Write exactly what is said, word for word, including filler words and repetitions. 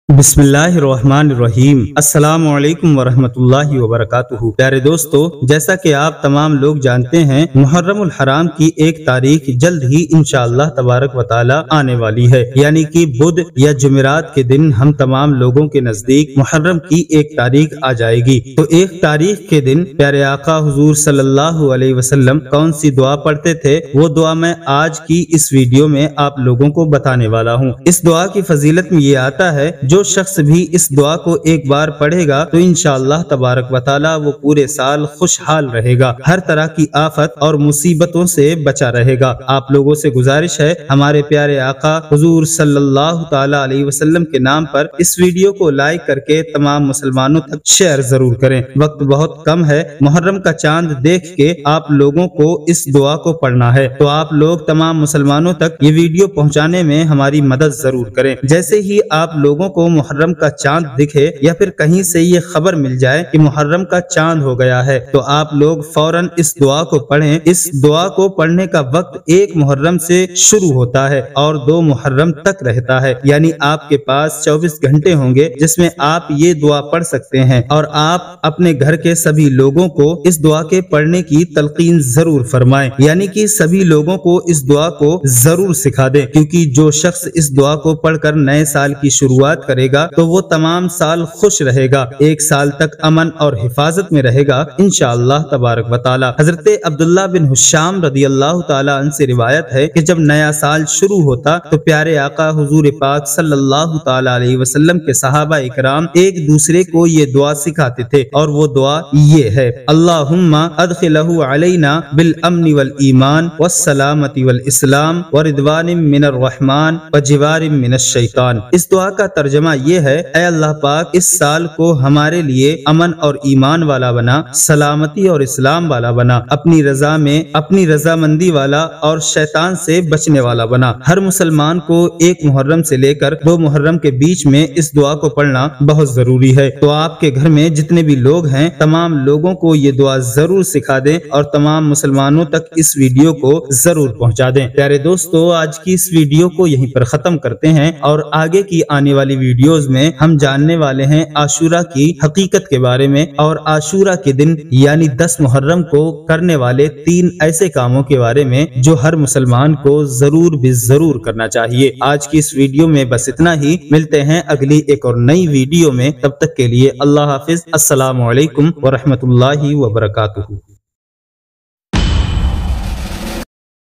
بسم اللہ الرحمن الرحیم۔ السلام علیکم ورحمۃ اللہ وبرکاتہ۔ پیارے دوستو، جیسا کہ آپ تمام لوگ جانتے ہیں، محرم الحرام کی ایک تاریخ جلد ہی انشاءاللہ تبارک و تعالی آنے والی ہے، یعنی کہ بدھ یا جمعرات کے دن ہم تمام لوگوں کے نزدیک محرم کی ایک تاریخ آ جائے گی۔ تو ایک تاریخ کے دن پیارے آقا حضور صلی اللہ علیہ وسلم کون سی دعا پڑھتے تھے، وہ دعا میں آج کی اس ویڈیو میں آپ لوگوں کو بتانے والا ہوں۔ اس دعا کی فضیلت میں یہ آتا ہے، جو شخص بھی اس دعا کو ایک بار پڑھے گا تو انشاءاللہ تبارک و تعالی وہ پورے سال خوشحال رہے گا، ہر طرح کی آفت اور مصیبتوں سے بچا رہے گا۔ آپ لوگوں سے گزارش ہے، ہمارے پیارے آقا حضور صلی اللہ تعالی علیہ وسلم کے نام پر اس ویڈیو کو لائک کر کے تمام مسلمانوں تک شیئر ضرور کریں۔ وقت بہت کم ہے، محرم کا چاند دیکھ کے آپ لوگوں کو اس دعا کو پڑھنا ہے، تو آپ لوگ تمام مسلمانوں تک یہ ویڈیو پہنچانے میں ہماری مدد ضرور کریں۔ جیسے ہی آپ لوگوں کو محرم کا چاند دکھے یا پھر کہیں سے یہ خبر مل جائے کہ محرم کا چاند ہو گیا ہے، تو آپ لوگ فوراً اس دعا کو پڑھیں۔ اس دعا کو پڑھنے کا وقت ایک محرم سے شروع ہوتا ہے اور دو محرم تک رہتا ہے، یعنی آپ کے پاس چوبیس گھنٹے ہوں گے جس میں آپ یہ دعا پڑھ سکتے ہیں، اور آپ اپنے گھر کے سبھی لوگوں کو اس دعا کے پڑھنے کی تلقین ضرور فرمائیں، یعنی کہ سبھی لوگوں کو اس دعا کو ضرور سکھا دیں، کیونکہ جو شخص اس دعا کو پڑھ کر نئے سال کی شروعات کرے گا تو وہ تمام سال خوش رہے گا، ایک سال تک امن اور حفاظت میں رہے گا انشاءاللہ تبارک و تعالی۔ حضرت عبداللہ بن حشام رضی اللہ تعالی عنہ سے روایت ہے کہ جب نیا سال شروع ہوتا تو پیارے آقا حضور پاک صلی اللہ تعالی علیہ وسلم کے صحابہ اکرام ایک دوسرے کو یہ دعا سکھاتے تھے، اور وہ دعا یہ ہے: اللہم ادخلہ علینا بالامن والایمان والسلامت والاسلام ورضوان من الرحمن وجوار من الشیطان۔ اس دعا کا ترجمہ یہ ہے: اے اللہ پاک، اس سال کو ہمارے لیے امن اور ایمان والا بنا، سلامتی اور اسلام والا بنا، اپنی رضا میں اپنی رضامندی والا اور شیطان سے بچنے والا بنا۔ ہر مسلمان کو ایک محرم سے لے کر دو محرم کے بیچ میں اس دعا کو پڑھنا بہت ضروری ہے، تو آپ کے گھر میں جتنے بھی لوگ ہیں تمام لوگوں کو یہ دعا ضرور سکھا دیں اور تمام مسلمانوں تک اس ویڈیو کو ضرور پہنچا دیں۔ پیارے دوستو، آج کی اس ویڈیو کو یہیں پر ختم کرتے ہیں، اور آگے کی آنے والی ویڈیوز میں ہم جاننے والے ہیں عاشورہ کی حقیقت کے بارے میں، اور عاشورہ کے دن یعنی دس محرم کو کرنے والے تین ایسے کاموں کے بارے میں جو ہر مسلمان کو ضرور بھی ضرور کرنا چاہیے۔ آج کی اس ویڈیو میں بس اتنا ہی، ملتے ہیں اگلی ایک اور نئی ویڈیو میں، تب تک کے لیے اللہ حافظ۔ السلام علیکم ورحمۃ اللہ وبرکاتہ۔